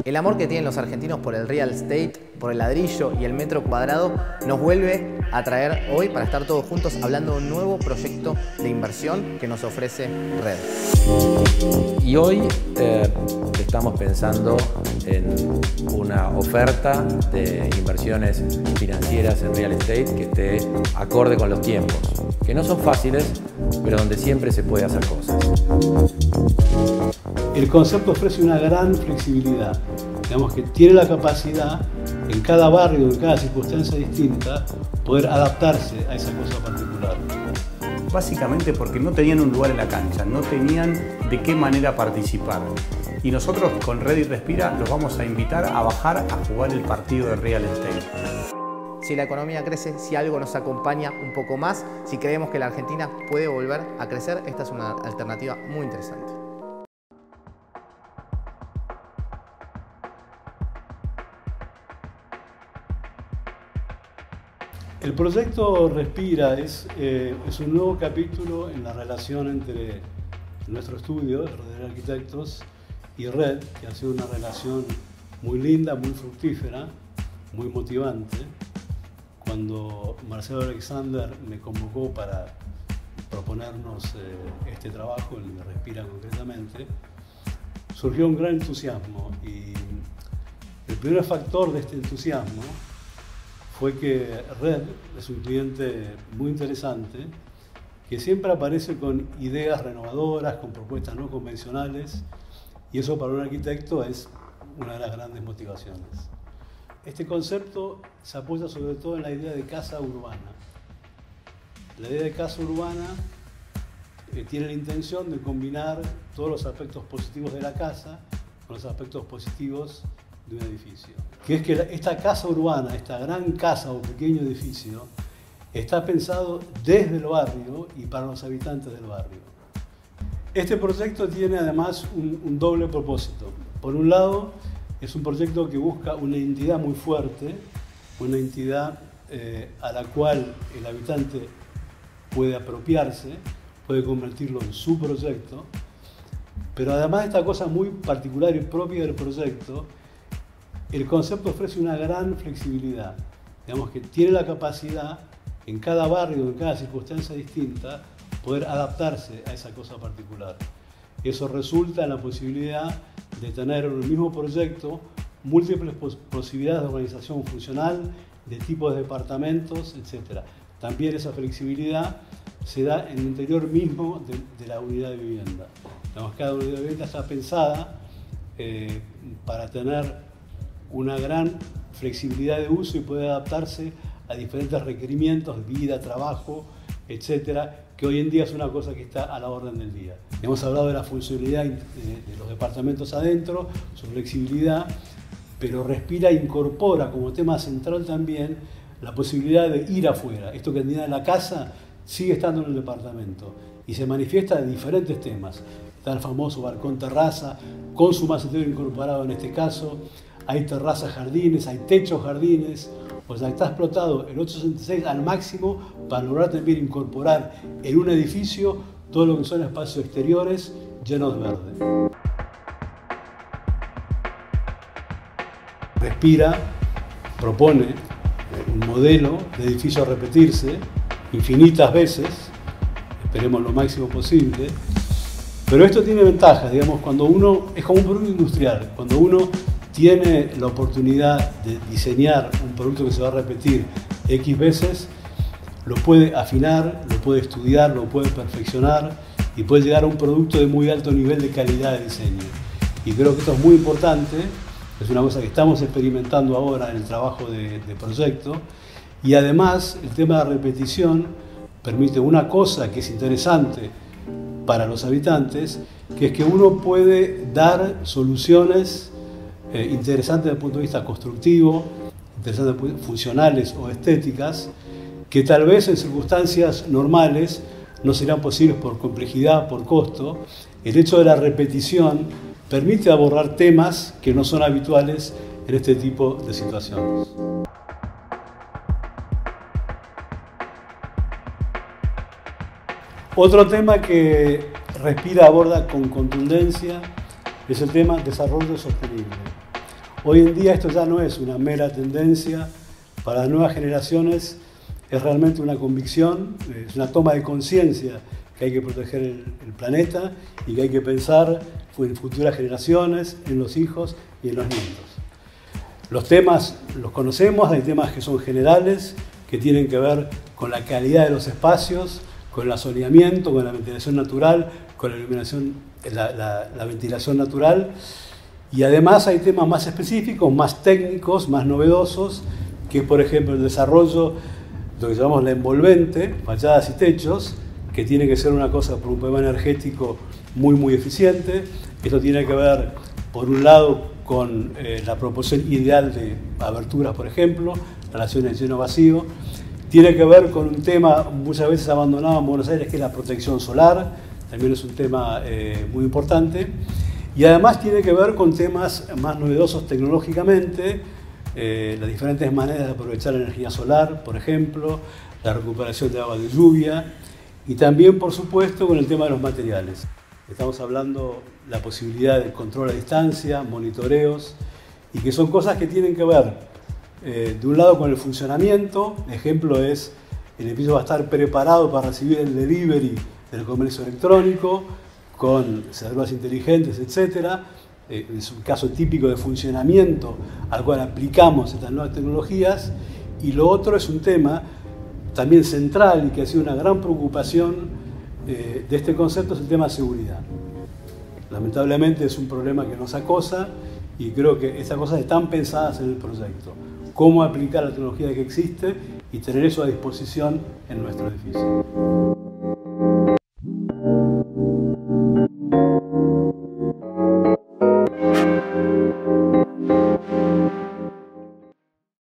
El amor que tienen los argentinos por el real estate, por el ladrillo y el metro cuadrado nos vuelve a traer hoy para estar todos juntos hablando de un nuevo proyecto de inversión que nos ofrece Red. Y hoy estamos pensando en una oferta de inversiones financieras en real estate que esté acorde con los tiempos, que no son fáciles, pero donde siempre se puede hacer cosas. El concepto ofrece una gran flexibilidad, digamos que tiene la capacidad en cada barrio, en cada circunstancia distinta, poder adaptarse a esa cosa particular. Básicamente porque no tenían un lugar en la cancha, no tenían de qué manera participar. Y nosotros con Red y Respira los vamos a invitar a bajar a jugar el partido de real estate. Si la economía crece, si algo nos acompaña un poco más, si creemos que la Argentina puede volver a crecer, esta es una alternativa muy interesante. El proyecto Respira es un nuevo capítulo en la relación entre nuestro estudio, Red Arquitectos, y Red, que ha sido una relación muy linda, muy fructífera, muy motivante. Cuando Marcelo Alexander me convocó para proponernos este trabajo, el de Respira concretamente, surgió un gran entusiasmo y el primer factor de este entusiasmo fue que Red es un cliente muy interesante que siempre aparece con ideas renovadoras, con propuestas no convencionales, y eso para un arquitecto es una de las grandes motivaciones. Este concepto se apoya sobre todo en la idea de casa urbana. La idea de casa urbana tiene la intención de combinar todos los aspectos positivos de la casa con los aspectos positivos de un edificio. Que es que esta casa urbana, esta gran casa o pequeño edificio, está pensado desde el barrio y para los habitantes del barrio. Este proyecto tiene además un doble propósito. Por un lado, es un proyecto que busca una identidad muy fuerte, una entidad a la cual el habitante puede apropiarse, puede convertirlo en su proyecto, pero además de esta cosa muy particular y propia del proyecto, el concepto ofrece una gran flexibilidad, digamos que tiene la capacidad en cada barrio, en cada circunstancia distinta, poder adaptarse a esa cosa particular. Eso resulta en la posibilidad de tener en el mismo proyecto múltiples posibilidades de organización funcional, de tipos de departamentos, etc. También esa flexibilidad se da en el interior mismo de la unidad de vivienda. Digamos, cada unidad de vivienda está pensada para tener una gran flexibilidad de uso y poder adaptarse a diferentes requerimientos, vida, trabajo, etcétera, que hoy en día es una cosa que está a la orden del día. Hemos hablado de la funcionalidad de los departamentos adentro, su flexibilidad, pero Respira incorpora como tema central también la posibilidad de ir afuera. Esto que tenía en la casa sigue estando en el departamento y se manifiesta de diferentes temas. Está el famoso balcón terraza, con su macetero incorporado en este caso, hay terrazas jardines, hay techos jardines, o sea, está explotado el 866 al máximo para lograr también incorporar en un edificio todo lo que son espacios exteriores llenos de verde. Respira propone un modelo de edificio a repetirse infinitas veces, esperemos lo máximo posible, pero esto tiene ventajas, digamos, cuando uno es como un producto industrial, cuando uno tiene la oportunidad de diseñar un producto que se va a repetir X veces, lo puede afinar, lo puede estudiar, lo puede perfeccionar y puede llegar a un producto de muy alto nivel de calidad de diseño. Y creo que esto es muy importante, es una cosa que estamos experimentando ahora en el trabajo de proyecto, y además el tema de repetición permite una cosa que es interesante para los habitantes, que es que uno puede dar soluciones interesantes desde el punto de vista constructivo, interesantes funcionales o estéticas, que tal vez en circunstancias normales no serán posibles por complejidad, por costo. El hecho de la repetición permite abordar temas que no son habituales en este tipo de situaciones. Otro tema que Respira aborda con contundencia es el tema desarrollo sostenible. Hoy en día esto ya no es una mera tendencia, para las nuevas generaciones es realmente una convicción, es una toma de conciencia que hay que proteger el planeta y que hay que pensar en futuras generaciones, en los hijos y en los nietos. Los temas los conocemos, hay temas que son generales, que tienen que ver con la calidad de los espacios, con el asoleamiento, con la ventilación natural, con la iluminación, la ventilación natural. Y además hay temas más específicos, más técnicos, más novedosos, que es por ejemplo el desarrollo de lo que llamamos la envolvente, fachadas y techos, que tiene que ser una cosa por un problema energético muy eficiente. Esto tiene que ver, por un lado, con la proporción ideal de aberturas, por ejemplo, relaciones lleno-vacío. Tiene que ver con un tema muchas veces abandonado en Buenos Aires, que es la protección solar, también es un tema muy importante. Y además tiene que ver con temas más novedosos tecnológicamente, las diferentes maneras de aprovechar la energía solar, por ejemplo, la recuperación de agua de lluvia, y también, por supuesto, con el tema de los materiales. Estamos hablando de la posibilidad de control a distancia, monitoreos, y que son cosas que tienen que ver, de un lado, con el funcionamiento. El ejemplo es, el edificio va a estar preparado para recibir el delivery del comercio electrónico, con cerraduras inteligentes, etc. Es un caso típico de funcionamiento al cual aplicamos estas nuevas tecnologías. Y lo otro es un tema también central y que ha sido una gran preocupación de este concepto, es el tema de seguridad. Lamentablemente es un problema que nos acosa y creo que estas cosas están pensadas en el proyecto. Cómo aplicar la tecnología que existe y tener eso a disposición en nuestro edificio.